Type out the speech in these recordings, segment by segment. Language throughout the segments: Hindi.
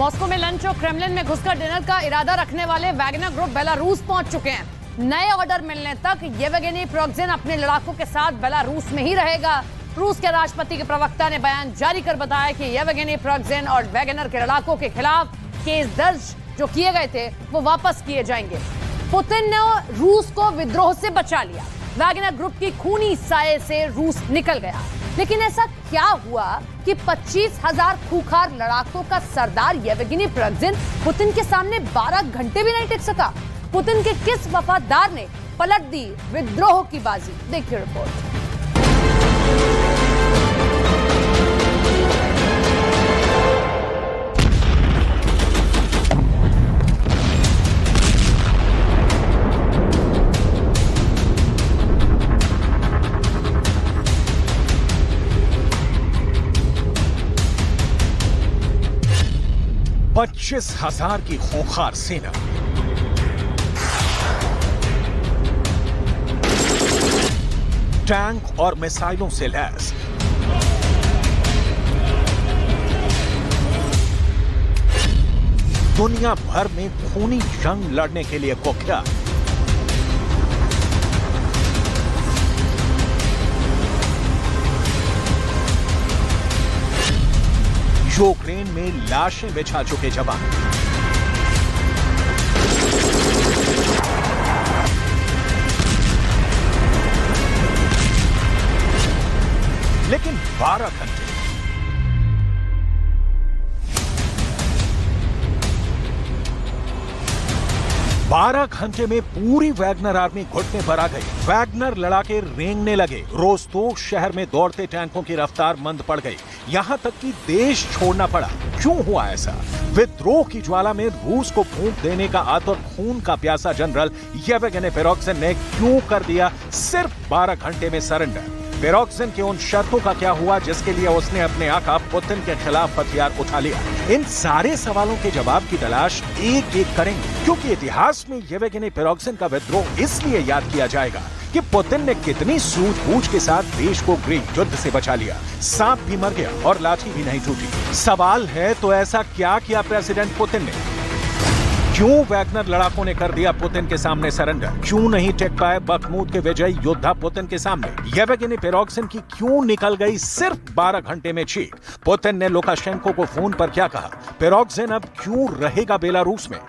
मॉस्को में लंच और क्रेमलिन में घुसकर डिनर का इरादा रखने वाले वैगनर ग्रुप बेलारूस पहुंच चुके हैं। नए ऑर्डर मिलने तक येवगेनी प्रिगोजिन अपने लड़ाकों के साथ बेलारूस में ही रहेगा। रूस के राष्ट्रपति के प्रवक्ता ने बयान जारी कर बताया कि येवगेनी प्रिगोजिन और वैगनर के लड़ाकों के खिलाफ केस दर्ज जो किए गए थे वो वापस किए जाएंगे। पुतिन ने रूस को विद्रोह से बचा लिया। वैगनर ग्रुप की खूनी साये से रूस निकल गया। लेकिन ऐसा क्या हुआ कि 25,000 खूंखार लड़ाकों का सरदार येवगेनी प्रिगोजिन पुतिन के सामने 12 घंटे भी नहीं टिक सका? पुतिन के किस वफादार ने पलट दी विद्रोह की बाजी? देखिए रिपोर्ट। 25,000 की खूंखार सेना, टैंक और मिसाइलों से लैस, दुनिया भर में खूनी जंग लड़ने के लिए कुख्यात। यूक्रेन में लाशें बिछा चुके जवान, लेकिन 12 घंटे में पूरी वैगनर आर्मी घुटने पर आ गई। वैगनर लड़ाके रेंगने लगे। रोस्तोव शहर में दौड़ते टैंकों की रफ्तार मंद पड़ गई, यहां तक कि देश छोड़ना पड़ा। क्यों हुआ ऐसा? विद्रोह की ज्वाला में रूस को फूंक देने का आतुर खून का प्यासा जनरल येवगेनी प्रिगोजिन ने क्यों कर दिया सिर्फ 12 घंटे में सरेंडर? प्रिगोजिन के उन शर्तों का क्या हुआ जिसके लिए उसने अपने आका पुतिन के खिलाफ हथियार उठा लिया? इन सारे सवालों के जवाब की तलाश एक एक करेंगे, क्योंकि इतिहास में येवगेनी प्रिगोजिन का विद्रोह इसलिए याद किया जाएगा कि पुतिन ने कितनी सूझबूझ के साथ देश को गृह युद्ध से बचा लिया। सांप भी मर गया और लाठी भी नहीं टूटी। सवाल है, तो ऐसा क्या किया प्रेसिडेंट पुतिन ने? क्यों वैगनर लड़ाकों ने कर दिया पुतिन के सामने सरेंडर? क्यों नहीं टिक पाए बखमूत के विजयी योद्धा पुतिन के सामने? येवगेनी प्रिगोजिन की क्यों निकल गई सिर्फ 12 घंटे में चीख? पुतिन ने लुकाशेंको को फोन पर क्या कहा? प्रिगोजिन अब क्यों रहेगा बेलारूस में?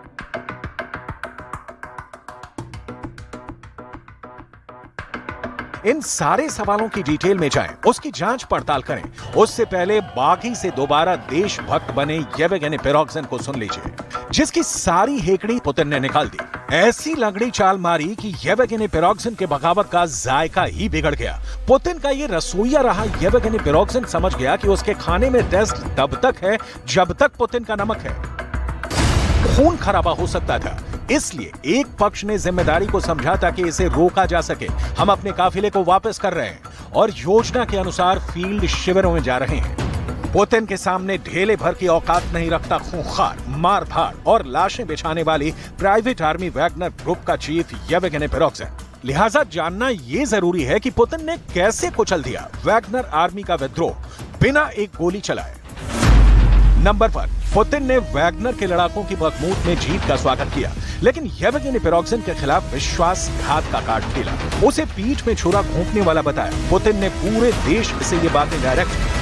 इन सारे सवालों की डिटेल में जाएं, उसकी जांच पड़ताल करें। उससे पहले बागी से दोबारा देशभक्त बने येवगेनी प्रिगोजिन को सुन लीजिए, जिसकी सारी हेकड़ी पुतिन ने निकाल दी। ऐसी लंगड़ी चाल मारी कि येवगेनी प्रिगोजिन के बगावत का जायका ही बिगड़ गया। पुतिन का ये रसोईया रहा येवगेनी प्रिगोजिन समझ गया कि उसके खाने में टेस्ट तब तक है जब तक पुतिन का नमक है। खून खराबा हो सकता था, इसलिए एक पक्ष ने जिम्मेदारी को समझा ताकि इसे रोका जा सके। हम अपने काफिले को वापस कर रहे हैं और योजना के अनुसार फील्ड शिविरों में जा रहे हैं। पुतिन के सामने ढेले भर की औकात नहीं रखता खूंखार, मारधाड़ और लाशें बिछाने वाली प्राइवेट आर्मी वैगनर ग्रुप का चीफ येवगेनी प्रिगोजिन। लिहाजा जानना यह जरूरी है कि पुतिन ने कैसे कुचल दिया वैगनर आर्मी का विद्रोह बिना एक गोली चलाए। नंबर 1, पुतिन ने वैगनर के लड़ाकों की बखमूत में जीत का स्वागत किया, लेकिन येवगेनी प्रिगोजिन के खिलाफ विश्वासघात का कार्ड खेला। उसे पीठ में छुरा घोंपने वाला बताया। पुतिन ने पूरे देश से ये बातें डायरेक्ट की।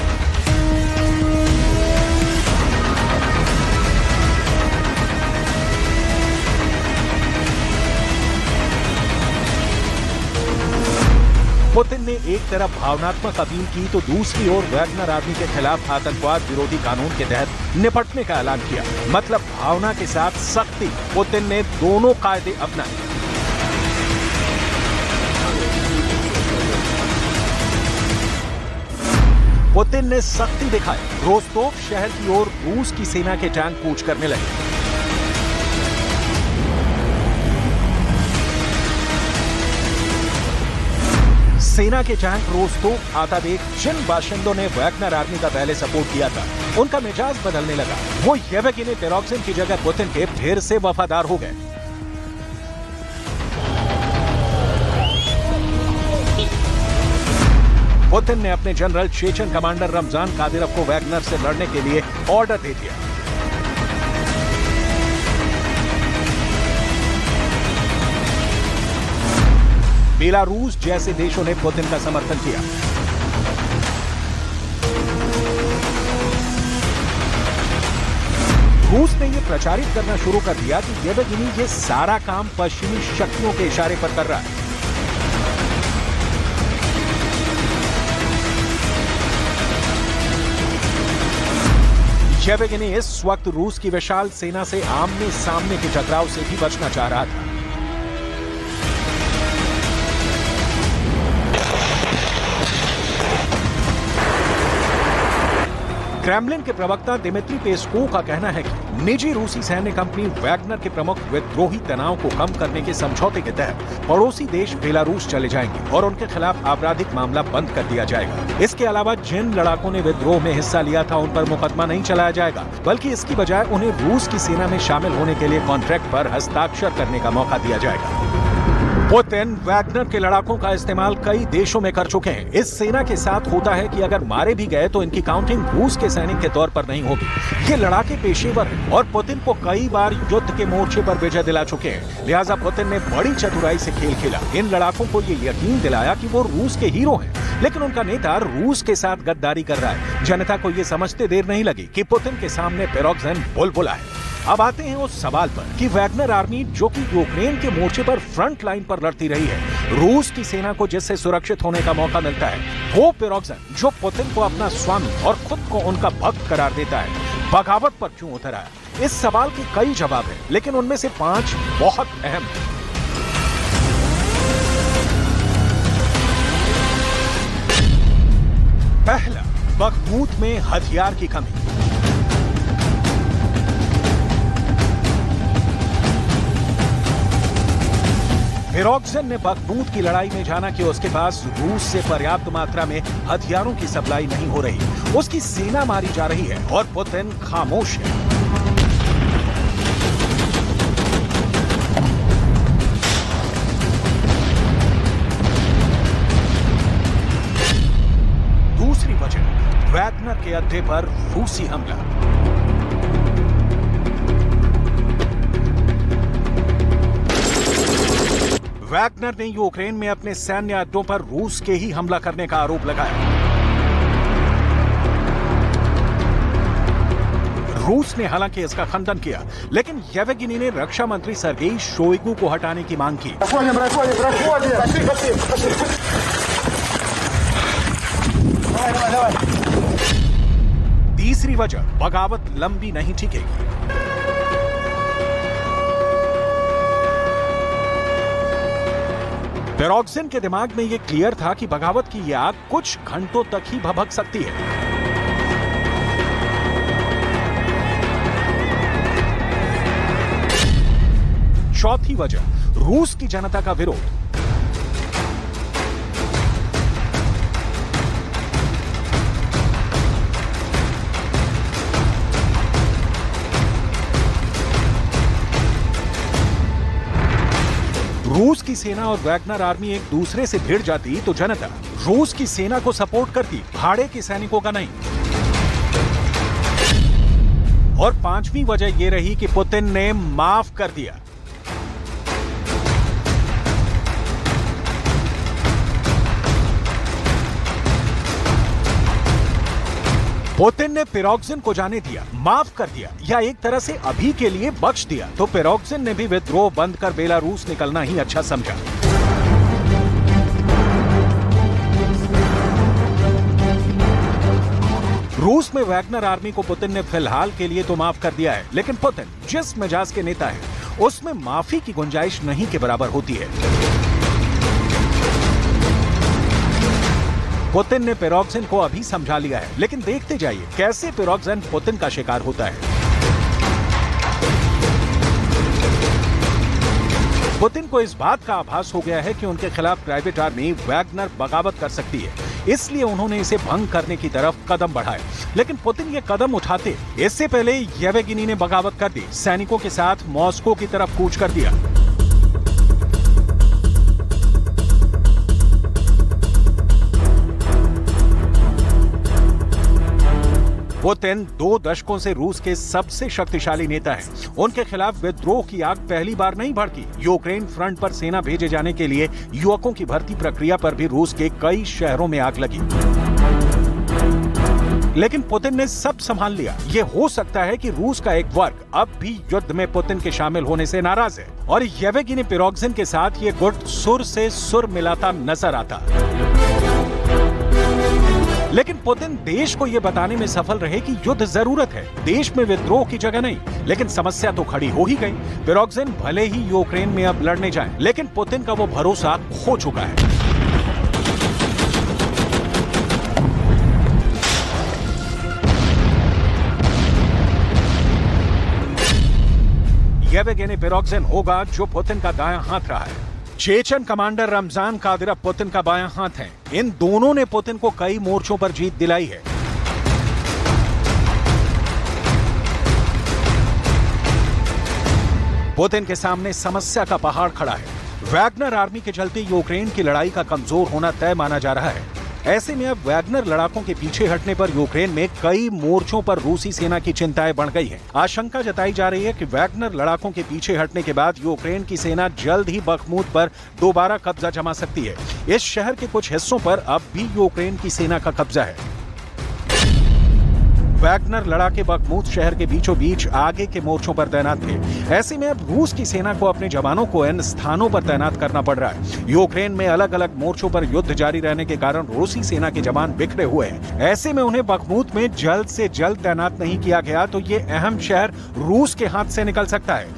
पुतिन ने एक तरफ भावनात्मक अपील की तो दूसरी ओर वैगनर आर्मी के खिलाफ आतंकवाद विरोधी कानून के तहत निपटने का ऐलान किया। मतलब भावना के साथ सख्ती। पुतिन ने दोनों कायदे अपनाए। पुतिन ने सख्ती दिखाई। रोस्तोव शहर की ओर रूस की सेना के टैंक कूच करने लगे। सेना के टैंक रोस्तोव आता देख जिन बाशिंदों ने वैगनर आर्मी का पहले सपोर्ट किया था, उनका मिजाज बदलने लगा। वो येवगेनी प्रिगोजिन की जगह पुतिन के फिर से वफादार हो गए। पुतिन ने अपने general Chechen commander Ramzan Kadyrov को वैगनर से लड़ने के लिए ऑर्डर दे दिया। बेलारूस जैसे देशों ने पुतिन का समर्थन किया। रूस ने यह प्रचारित करना शुरू कर दिया कि येवगेनी ये सारा काम पश्चिमी शक्तियों के इशारे पर कर रहा है। येवगेनी इस वक्त रूस की विशाल सेना से आमने सामने के टकराव से भी बचना चाह रहा था। क्रेमलिन के प्रवक्ता दिमित्री पेस्कोव का कहना है कि निजी रूसी सैन्य कंपनी वैगनर के प्रमुख विद्रोही तनाव को कम करने के समझौते के तहत पड़ोसी देश बेलारूस चले जाएंगे और उनके खिलाफ आपराधिक मामला बंद कर दिया जाएगा। इसके अलावा जिन लड़ाकों ने विद्रोह में हिस्सा लिया था उन पर मुकदमा नहीं चलाया जाएगा, बल्कि इसकी बजाय उन्हें रूस की सेना में शामिल होने के लिए कॉन्ट्रैक्ट पर हस्ताक्षर करने का मौका दिया जाएगा। पुतिन वैगनर के लड़ाकों का इस्तेमाल कई देशों में कर चुके हैं। इस सेना के साथ होता है कि अगर मारे भी गए तो इनकी काउंटिंग रूस के सैनिक के तौर पर नहीं होगी। ये लड़ाके पेशेवर हैं और पुतिन को कई बार युद्ध के मोर्चे पर विजय दिला चुके हैं। लिहाजा पुतिन ने बड़ी चतुराई से खेल खेला। इन लड़ाकों को ये यकीन दिलाया कि वो रूस के हीरो हैं, लेकिन उनका नेता रूस के साथ गद्दारी कर रहा है। जनता को ये समझते देर नहीं लगी कि पुतिन के सामने पिरोग्जिन बुलबुला है। अब आते हैं उस सवाल पर कि वैगनर आर्मी जो कि यूक्रेन के मोर्चे पर फ्रंट लाइन पर लड़ती रही है, रूस की सेना को जिससे सुरक्षित होने का मौका मिलता है, वो पिरोग्जिन जो पुतिन को अपना स्वामी और खुद को उनका भक्त करार देता है, बगावत पर क्यों उतर आया? इस सवाल के कई जवाब हैं, लेकिन उनमें से 5 बहुत अहम हैं। पहला, बखमूत में हथियार की कमी। पिरोग्जिन ने बखमूत की लड़ाई में जाना कि उसके पास रूस से पर्याप्त मात्रा में हथियारों की सप्लाई नहीं हो रही, उसकी सेना मारी जा रही है और पुतिन खामोश है। दूसरी वजह, वैगनर के अड्डे पर रूसी हमला। वैगनर ने यूक्रेन में अपने सैन्य अड्डों पर रूस के ही हमला करने का आरोप लगाया। रूस ने हालांकि इसका खंडन किया, लेकिन येवगेनी ने रक्षा मंत्री सर्गेई शोइगु को हटाने की मांग की। तीसरी वजह, बगावत लंबी नहीं टिकेगी। पिरोग्जिन के दिमाग में यह क्लियर था कि बगावत की यह आग कुछ घंटों तक ही भभक सकती है। चौथी वजह, रूस की जनता का विरोध। रूस की सेना और वैगनर आर्मी एक दूसरे से भिड़ जाती तो जनता रूस की सेना को सपोर्ट करती, भाड़े के सैनिकों का नहीं। और पांचवी वजह यह रही कि पुतिन ने माफ कर दिया। पुतिन ने पिरोग्जिन को जाने दिया, माफ कर दिया या एक तरह से अभी के लिए बख्श दिया, तो पिरोग्जिन ने भी विद्रोह बंद कर बेलारूस निकलना ही अच्छा समझा। रूस में वैगनर आर्मी को पुतिन ने फिलहाल के लिए तो माफ कर दिया है, लेकिन पुतिन जिस मिजाज के नेता है उसमें माफी की गुंजाइश नहीं के बराबर होती है। पुतिन ने पिरोग्जिन को अभी समझा लिया है, लेकिन देखते जाइए कैसे पिरोग्जिन पुतिन का शिकार होता है। पुतिन को इस बात का आभास हो गया है कि उनके खिलाफ प्राइवेट आर्मी वैगनर बगावत कर सकती है, इसलिए उन्होंने इसे भंग करने की तरफ कदम बढ़ाए। लेकिन पुतिन ये कदम उठाते इससे पहले येवगेनी ने बगावत कर दी, सैनिकों के साथ मॉस्को की तरफ कूच कर दिया। पुतिन 2 दशकों से रूस के सबसे शक्तिशाली नेता हैं। उनके खिलाफ विद्रोह की आग पहली बार नहीं भड़की। यूक्रेन फ्रंट पर सेना भेजे जाने के लिए युवकों की भर्ती प्रक्रिया पर भी रूस के कई शहरों में आग लगी। लेकिन पुतिन ने सब संभाल लिया। ये हो सकता है कि रूस का एक वर्ग अब भी युद्ध में पुतिन के शामिल होने से नाराज है और येवगेनी प्रिगोजिन के साथ ये गुट सुर से सुर मिलाता नजर आता। लेकिन पुतिन देश को यह बताने में सफल रहे कि युद्ध जरूरत है, देश में विद्रोह की जगह नहीं। लेकिन समस्या तो खड़ी हो ही गई। प्रिगोजिन भले ही यूक्रेन में अब लड़ने जाएं, लेकिन पुतिन का वो भरोसा खो चुका है। येवगेनी प्रिगोजिन होगा जो पुतिन का दायां हाथ रहा है। Chechen commander Ramzan Kadyrov Putin का बायां हाथ है। इन दोनों ने पुतिन को कई मोर्चों पर जीत दिलाई है। पुतिन के सामने समस्या का पहाड़ खड़ा है। वैगनर आर्मी के चलते यूक्रेन की लड़ाई का कमजोर होना तय माना जा रहा है। ऐसे में अब वैगनर लड़ाकों के पीछे हटने पर यूक्रेन में कई मोर्चों पर रूसी सेना की चिंताएं बढ़ गई हैं। आशंका जताई जा रही है कि वैगनर लड़ाकों के पीछे हटने के बाद यूक्रेन की सेना जल्द ही बखमुत पर दोबारा कब्जा जमा सकती है। इस शहर के कुछ हिस्सों पर अब भी यूक्रेन की सेना का कब्जा है। वैगनर लड़ाके बखमुत शहर के बीचों बीच आगे के मोर्चों पर तैनात थे। ऐसे में अब रूस की सेना को अपने जवानों को इन स्थानों पर तैनात करना पड़ रहा है। यूक्रेन में अलग अलग मोर्चों पर युद्ध जारी रहने के कारण रूसी सेना के जवान बिखरे हुए हैं। ऐसे में उन्हें बखमुत में जल्द से जल्द तैनात नहीं किया गया तो ये अहम शहर रूस के हाथ से निकल सकता है।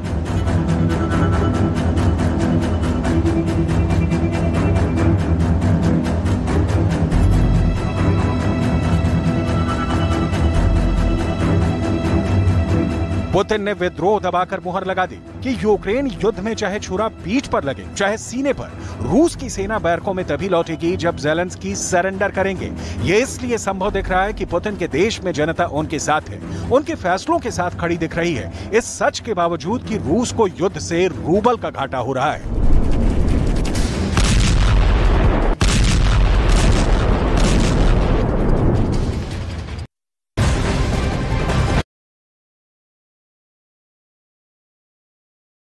पुतिन ने विद्रोह दबाकर मुहर लगा दी कि यूक्रेन युद्ध में चाहे छुरा पीठ पर लगे, चाहे सीने पर, रूस की सेना बैरकों में तभी लौटेगी जब ज़ेलेंस्की सरेंडर करेंगे। ये इसलिए संभव दिख रहा है कि पुतिन के देश में जनता उनके साथ है, उनके फैसलों के साथ खड़ी दिख रही है, इस सच के बावजूद कि रूस को युद्ध से रूबल का घाटा हो रहा है।